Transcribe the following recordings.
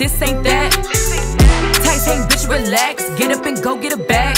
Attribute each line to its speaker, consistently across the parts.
Speaker 1: this ain't that. Tight ain't bitch, relax, get up and go get a bag.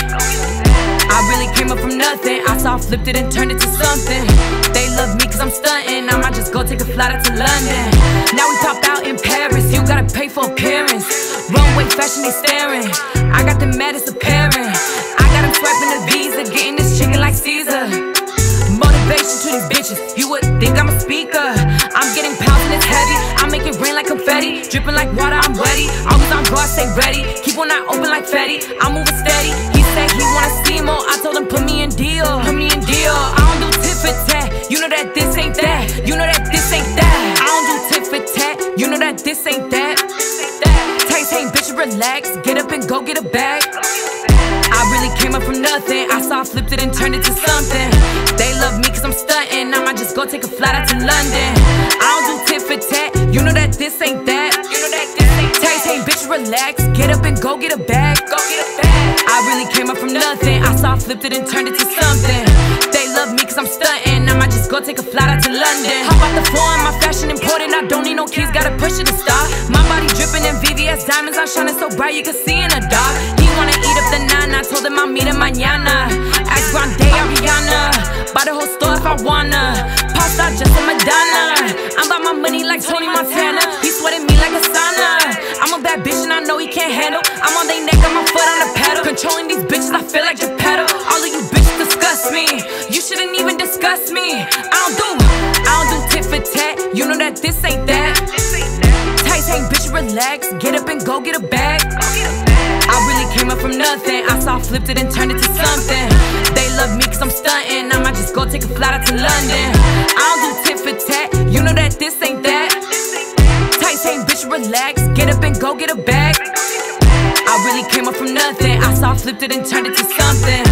Speaker 1: I really came up from nothing, I saw flipped it and turned it to something. They love me cause I'm stuntin', I might just go take a flight out to London. Now we pop out in Paris, you gotta pay for appearance. Runway fashion, they staring, I got the maddest appearing. I got them swiping the Visa, getting this chicken like Cesar. Motivation to these bitches, you would think I'm a speaker. I'm getting pounds and it's heavy, I make it rain like confetti. Drippin like water, I'm wetty, always on guard, stay ready. Keep one eye open like Fetty, I'm moving steady. He said he wanna Simo, I told him put me in Dior. Put me in Dior, I don't do tit for tat. You know that this ain't that, you know that this ain't that. I don't do tit for tat, you know that this ain't that. Tight ain't bitch, relax, get up and go get a bag. I really came up from nothing, I saw flipped it and turned it to something. They love me cause I'm stuntin', I might just go take a flight out to London. I don't do tit for tat, you know that this ain't that. Tight ain't bitch, relax, get up and go get a bag. I really came up from nothing, I saw flipped it and turned it to something. They love me cause I'm stuntin', I might just go take a flight out to London. Hop out the floor, my fashion important, I don't need no keys, gotta push it to stop. My body drippin' in VVS diamonds, I'm shining so bright you can see in the dark. He wanna eat up the nine, I told him I'll meet him mañana. Ask Grande, Ariana, buy the whole store if I wanna. Pasta just a Madonna, I'm about my money like Tony Montana. He sweating me like a sauna, I'm a bad bitch and I know he can't handle. I'm on they neck, got my foot on the pedal. Controlling these bitches, I feel like the pedal. All of you bitches disgust me, you shouldn't even discuss me. I don't do tit for tat, you know that this ain't that. Tight ain't bitch, relax, get up and go get a bag. I really came up from nothing, I saw flipped it and turned it to something. They love me cause I'm stuntin', I might just go take a flight out to London. I don't do tit for tat, you know that this ain't that. Tight ain't bitch, relax, get up and go get a bag. I really came up from nothing, I saw flipped it and turned it to something.